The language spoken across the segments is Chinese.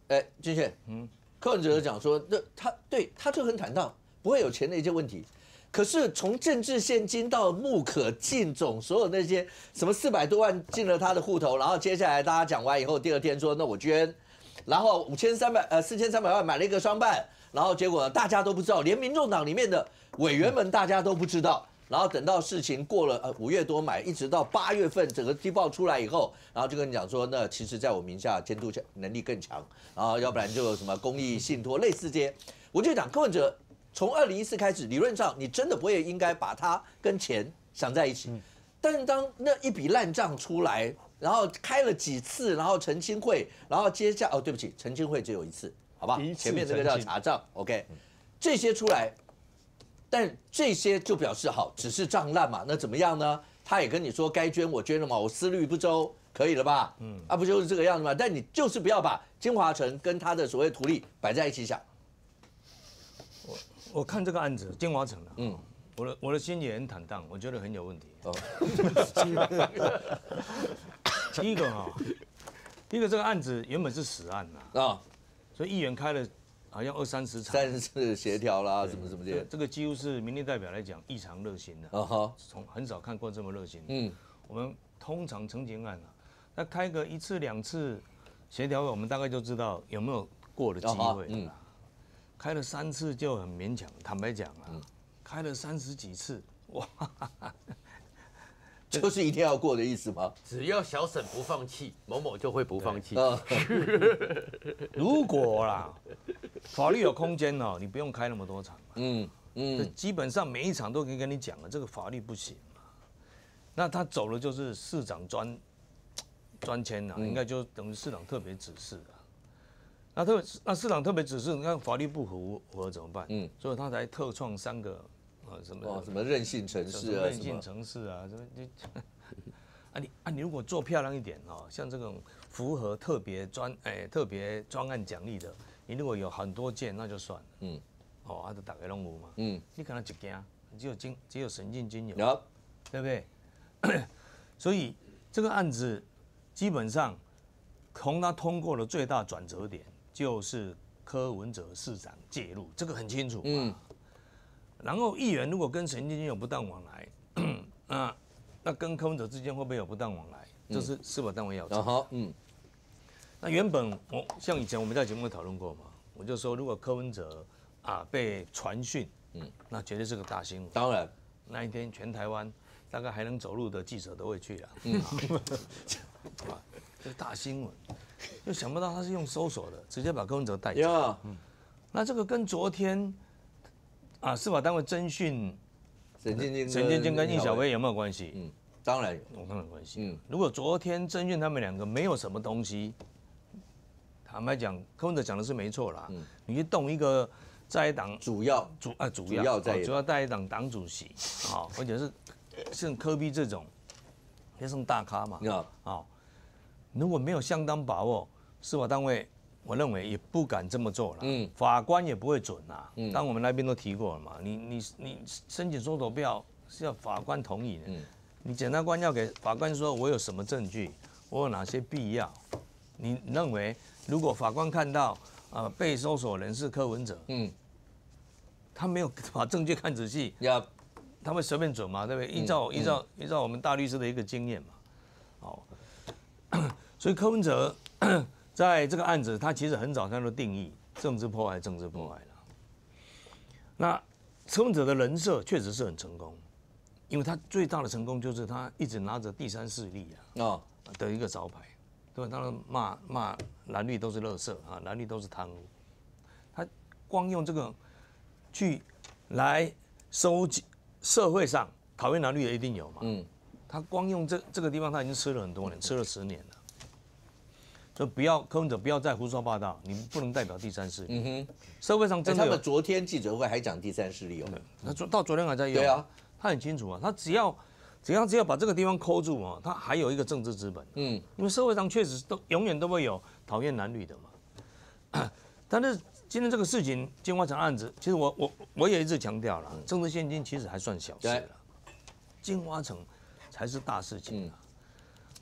君宪，柯文哲讲说，他就很坦荡，不会有钱的一些问题。可是从政治现金到穆可进总，所有那些什么400多万进了他的户头，然后接下来大家讲完以后，第2天说那我捐，然后4300万买了一个双办，然后结果大家都不知道，连民众党里面的委员们大家都不知道。然后等到事情过了5月多买，一直到8月份整个踢爆出来以后，然后就跟你讲说，那其实在我名下监督能力更强，然后要不然就有什么公益信托类似这些，我就讲柯文哲从2014开始，理论上你真的不会应该把它跟钱想在一起，但是当那一笔烂账出来，然后开了几次，然后澄清会，然后接下对不起，澄清会只有1次，好吧？前面这个叫查账 ，OK， 这些出来。但这些就表示好，只是账烂嘛，那怎么样呢？他也跟你说该捐我捐了嘛，我思虑不周，可以了吧？不就是这个样子吗？但你就是不要把金华城跟他的所谓图利摆在一起想。 我看这个案子金华城我的心也很坦荡，我觉得很有问题。第一个这个案子原本是死案所以议员开了。好像20-30场 ，3次协调啦，什么什么的， 这个几乎是民意代表来讲异常热心的，从很少看过这么热心。我们通常澄清案那开个1次2次协调，我们大概就知道有没有过的机会。开了3次就很勉强，坦白讲开了30几次，哇！ 就是一定要过的意思吗？ 只要小沈不放弃，某某就会不放弃。 如果啦，法律有空间你不用开那么多场基本上每一场都可以跟你讲了，这个法律不行嘛。那他走了就是市长专签应该就等于市长特别指示那市长特别指示，那法律不符合怎么办？所以他才特创3个。什么韧性城市啊， 韧性城市啊，你如果做漂亮一点像这种符合特别专案奖励的，你如果有很多件那就算了，就大概拢有嘛，你可能一件只有神经精有，对不对？所以这个案子基本上从他通过的最大转折点就是柯文哲市长介入，这个很清楚嘛。然后议员如果跟陈建军有不当往来，那跟柯文哲之间会不会有不当往来？这是司法单位要查。那原本像以前我们在节目讨论过嘛，我就说如果柯文哲被传讯，那绝对是个大新闻。 当然， 那一天全台湾大概还能走路的记者都会去了。这个大新闻，就想不到他是用搜索的，直接把柯文哲带走。那这个跟昨天。司法单位侦讯沈建军跟易小薇有没有关系？ 当然有， 当然有关系。如果昨天侦讯他们2个没有什么东西，坦白讲，柯文哲讲的是没错啦。你去动一个在野党主要在野党党主席，而且是像柯 P 这种，也算大咖嘛。如果没有相当把握，司法单位。我认为也不敢这么做了，法官也不会准啦。当我们那边都提过了嘛，你申请搜索票是要法官同意的，你检察官要给法官说我有什么证据，我有哪些必要，你认为如果法官看到被搜索人是柯文哲，他没有把证据看仔细，他会随便准嘛，对不对？依照我们大律师的一个经验嘛，所以柯文哲。在这个案子，他其实很早他就定义政治迫害了。那柯文哲的人设确实是很成功，因为他最大的成功就是他一直拿着第三势力的一个招牌，对吧？当然骂蓝绿都是垃圾蓝绿都是贪污，他光用这个去来收集社会上讨厌蓝绿的一定有嘛，他光用这个地方他已经吃了很多年，吃了10年了。就柯文哲不要再胡说八道，你不能代表第三势力。社会上真的他们昨天记者会还讲第三势力他到昨天还在用。对他很清楚他只要把这个地方抠住他还有一个政治资本。因为社会上确实永远都会有讨厌蓝绿的嘛。但是今天这个事情，金华城案子，其实我也一直强调了，政治现金其实还算小事了，金华城才是大事情。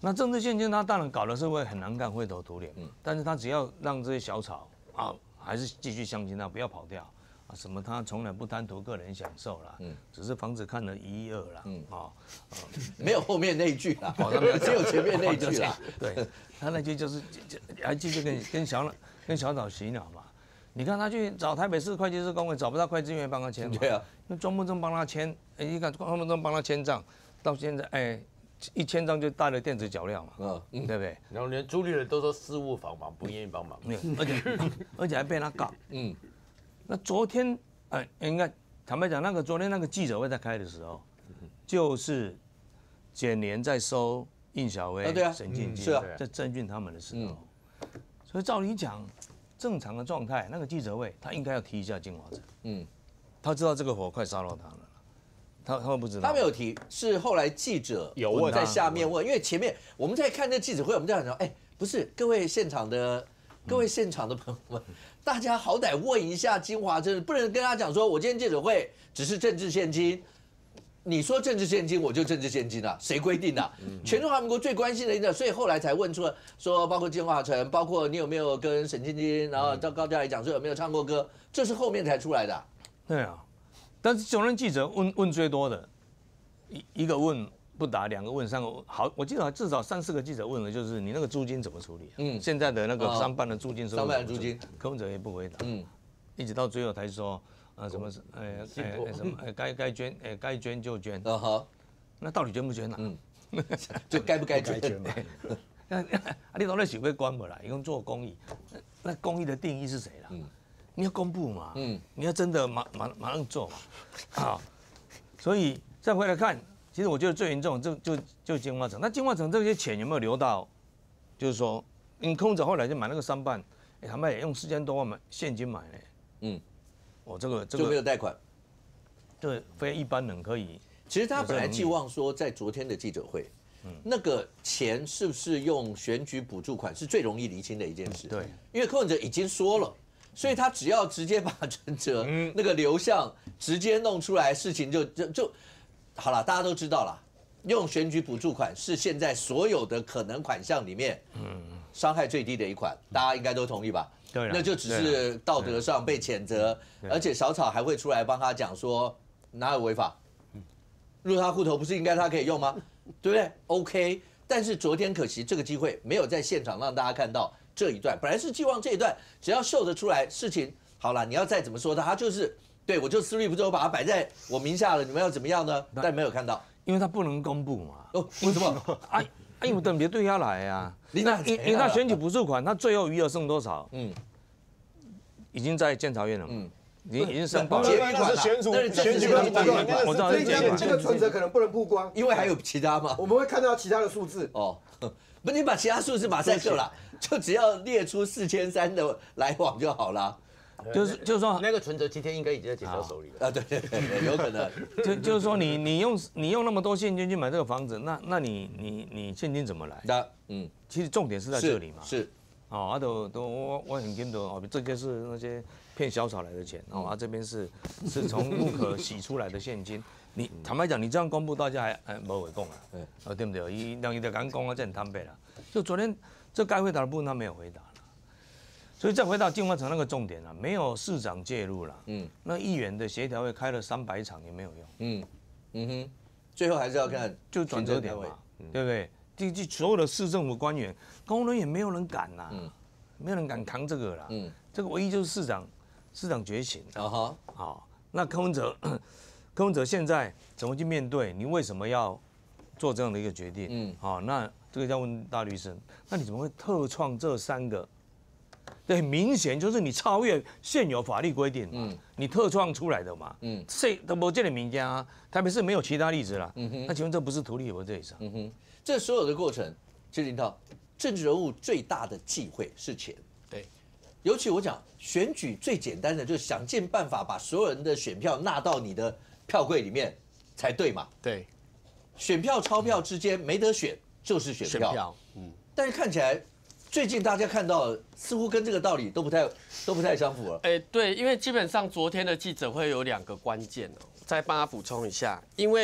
那政治现金他当然搞的是会很难干，灰头土脸。但是他只要让这些小草啊，还是继续相信他，不要跑掉啊。什么他从来不贪图个人享受啦，只是房子看了1亿2啦， 没有后面那一句啦，只有前面那一句啦。 对，他那句就是还继续跟小草洗脑嘛。你看他去找台北市会计师公会，找不到会计员帮他签嘛。 对啊， 那庄木正帮他签，你看庄木正帮他签账，到现在一签账就带了电子脚镣嘛，对不对？ 然后连朱立伦都说事务繁忙，不愿意帮忙， 而且还被他告。那昨天应该坦白讲，昨天那个记者会在开的时候，就是检联在收应小薇、沈进基在侦讯他们的时候，所以照理讲。正常的状态，那个记者会他应该要提一下金华城。他知道这个火快烧到他了，他会不知道？ 他没有提，是后来记者有问在下面问，因为前面我们在看这记者会，我们在讲，不是各位现场的朋友们，大家好歹问一下金华城，不能跟他讲说，我今天记者会只是政治现金。你说政治现金，我就政治现金啊，谁规定的？全中华民国最关心的一个，所以后来才问出了说，包括金华城，包括你有没有跟沈晶晶，然后到高嘉瑜讲说有没有唱过歌，这是后面才出来的。 对啊，但是昨天记者问最多的，一个问不答，2个问，3个好，我记得至少3、4个记者问了，就是你那个租金怎么处理？现在的那个商办的租金收入， 商办的租金， 柯文哲也不回答。一直到最后才说。什么是什么该捐就捐，那到底捐不捐呢？ 就该不该捐嘛？ 你都在想要关不啦？一共做公益，那公益的定义是谁啦？你要公布嘛？你要真的马上做嘛？所以再回来看，其实我觉得最严重就金华城。那金华城这些钱有没有流到？就是说，柯文哲后来就买那个商办，他们也用4000多万买现金买嘞。这个就没有贷款， 对，非一般人可以。 其实他本来寄望说，在昨天的记者会，那个钱是不是用选举补助款是最容易厘清的一件事。 对， 因为柯文哲已经说了，所以他只要直接把存折那个流向直接弄出来，事情就好了，大家都知道了。用选举补助款是现在所有的可能款项里面，伤害最低的一款，大家应该都同意吧？那就只是道德上被谴责，而且小草还会出来帮他讲说哪有违法，入他户头不是应该他可以用吗？对不对 ？OK， 但是昨天可惜这个机会没有在现场让大家看到这一段，本来是寄望这一段只要秀得出来，事情好了，你要再怎么说他就是对我就私律不周把它摆在我名下了，你们要怎么样呢？但没有看到， 因为他不能公布嘛。 为什么？ 因为等别对他来啊，因为他选举补助款，他最后余额剩多少？已经在监察院了，已经申报了。 那是选举补助款， 我知道这个存折可能不能曝光， 因为还有其他嘛。 我们会看到其他的数字。 不，你把其他数字马赛克了，就只要列出4300的来往就好了。 就是说， 那个存折今天应该已经在检察手里了。 对，有可能。 就是说，你用那么多现金去买这个房子，那你现金怎么来？其实重点是在这里嘛。 是。 我很清楚这些是那些骗小草来的钱这边是从木可洗出来的现金。你坦白讲，你这样公布，大家还没话讲啊，对不对？让伊就敢讲这很坦白啦。就昨天这该回答的部分他没有回答了，所以再回到金华城那个重点没有市长介入了，那议员的协调会开了300场也没有用， 最后还是要看就转折点嘛，对不对？所有的市政府官员、公务人员没有人敢呐，没有人敢扛这个啦。这个唯一就是市长觉醒。那柯文哲现在怎么去面对？你为什么要做这样的一个决定？那这个要问大律师。那你怎么会特创这3个？对，明显就是你超越现有法律规定嘛，你特创出来的嘛。谁都没这个名家啊，特别是没有其他例子啦。那请问这不是图利我这一场？ 这所有的过程，其实林涛，政治人物最大的忌讳是钱。 对， 尤其我讲选举最简单的，就是想尽办法把所有人的选票纳到你的票柜里面才对嘛。 对， 选票钞票之间没得选就是选票。但是看起来最近大家看到似乎跟这个道理都不太相符了。 对，因为基本上昨天的记者会有2个关键再帮他补充一下，因为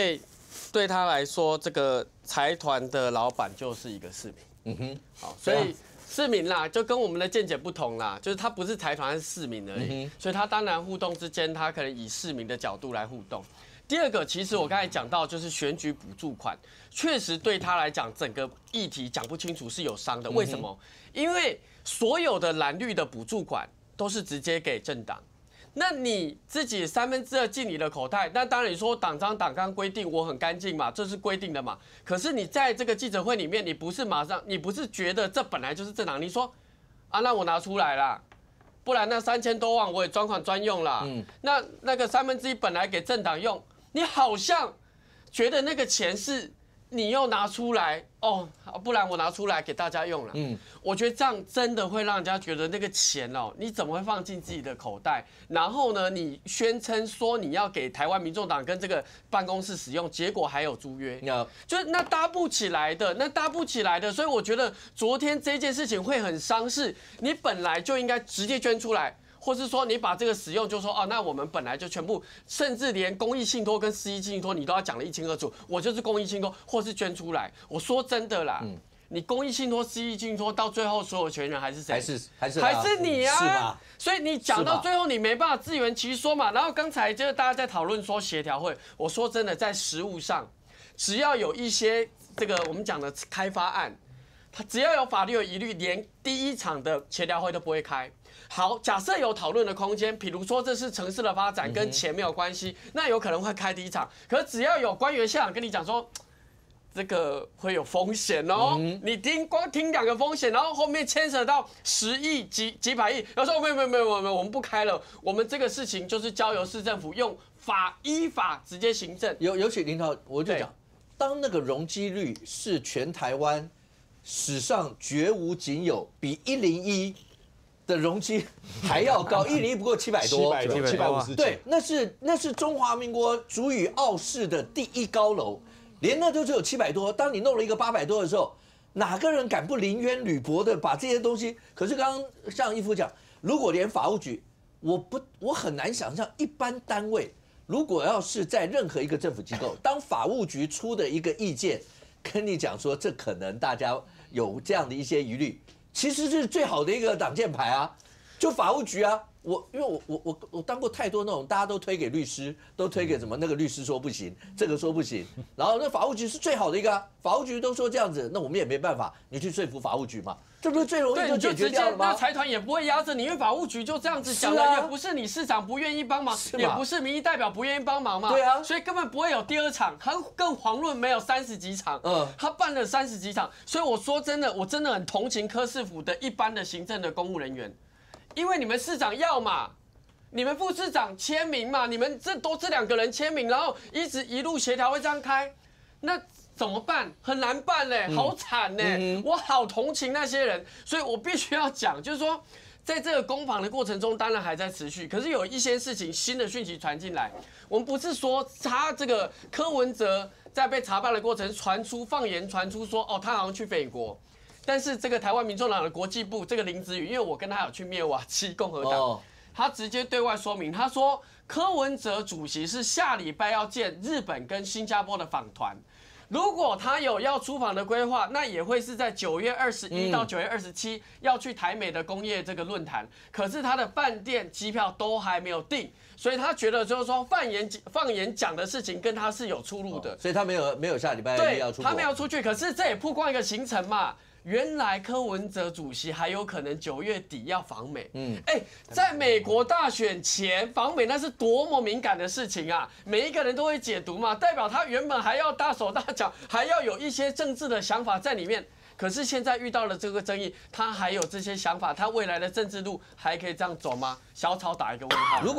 对他来说，这个财团的老板就是一个市民。好，所以市民啦，就跟我们的见解不同啦，就是他不是财团，是市民而已。所以他当然互动之间，他可能以市民的角度来互动。第二个，其实我刚才讲到，就是选举补助款，确实对他来讲，整个议题讲不清楚是有伤的。为什么？因为所有的蓝绿的补助款都是直接给政党。那你自己2/3进你的口袋，那当然你说党章党纲规定我很干净嘛，这是规定的嘛。可是你在这个记者会里面，你不是马上，你不是觉得这本来就是政党，你说啊，那我拿出来啦，不然那3000多万我也专款专用啦。那个1/3本来给政党用，你好像觉得那个钱是你又拿出来哦，不然我拿出来给大家用了。我觉得这样真的会让人家觉得那个钱哦，你怎么会放进自己的口袋？然后呢，你宣称说你要给台湾民众党跟这个办公室使用，结果还有租约，就是那搭不起来的，所以我觉得昨天这件事情会很伤势，你本来就应该直接捐出来。或是说你把这个使用就说哦，那我们本来就全部，甚至连公益信托跟私益信托你都要讲得一清二楚，我就是公益信托，或是捐出来。我说真的啦，你公益信托、私益信托到最后所有权人还是谁？还是你啊？是吧？所以你讲到最后你没办法自圆其说嘛。然后刚才就是大家在讨论说协调会，我说真的，在实务上，只要有一些这个我们讲的开发案，它只要有法律有疑虑，连第一场的协调会都不会开。好，假设有讨论的空间，比如说这是城市的发展，跟钱没有关系，那有可能会开第一场。可是只要有官员现场跟你讲说，这个会有风险哦，你光听2个风险，然后后面牵扯到10亿几百亿，然后说没有，我们不开了，我们这个事情就是交由市政府用依法直接行政。 尤其林涛，我就讲，当那个容积率是全台湾史上绝无仅有，比101的容积还要高，101不过700多 ，750。 对，那是中华民国竹屿傲视的第一高楼，连那都只有700多。当你弄了一个800多的时候，哪个人敢不临渊履薄的把这些东西？可是刚刚像义夫讲，如果连法务局，我很难想象一般单位，如果要是在任何一个政府机构，当法务局出的一个意见，跟你讲说这可能大家有这样的一些疑虑。其实是最好的一个挡箭牌啊，就法务局啊，因为我当过太多那种大家都推给律师，都推给什么那个律师说不行，这个说不行，然后那法务局是最好的一个啊，法务局都说这样子，那我们也没办法，你去说服法务局嘛，这不是最容易就解决掉了吗？ 那财团也不会压着你，因为法务局就这样子讲了，也不是你市长不愿意帮忙，也不是民意代表不愿意帮忙嘛， 对啊， 所以根本不会有第2场，他更遑论没有30几场，他办了30几场，所以我说真的，我真的很同情柯市府的一般的行政的公务人员，因为你们市长要嘛。你们副市长签名嘛？你们这2个人签名，然后一路协调会这样开，那怎么办？很难办嘞，好惨嘞！我好同情那些人，所以我必须要讲，就是说，在这个攻防的过程中，当然还在持续，可是有一些事情新的讯息传进来，我们不是说他这个柯文哲在被查办的过程放言传出说，哦，他好像去美国。但是这个台湾民众党的国际部这个林子宇，因为我跟他有去灭瓦基共和党。他直接对外说明，他说柯文哲主席是下礼拜要见日本跟新加坡的访团，如果他有要出访的规划，那也会是在9月21到9月27要去台美的工业这个论坛。可是他的饭店、机票都还没有定，所以他觉得就是说放言讲的事情跟他是有出入的， 所以他没有下礼拜要出国， 他没有出去。可是这也曝光一个行程嘛。原来柯文哲主席还有可能9月底要访美，在美国大选前访美那是多么敏感的事情啊！每一个人都会解读嘛，代表他原本还要大手大脚，还要有一些政治的想法在里面。可是现在遇到了这个争议，他还有这些想法，他未来的政治路还可以这样走吗？小草打一个问号。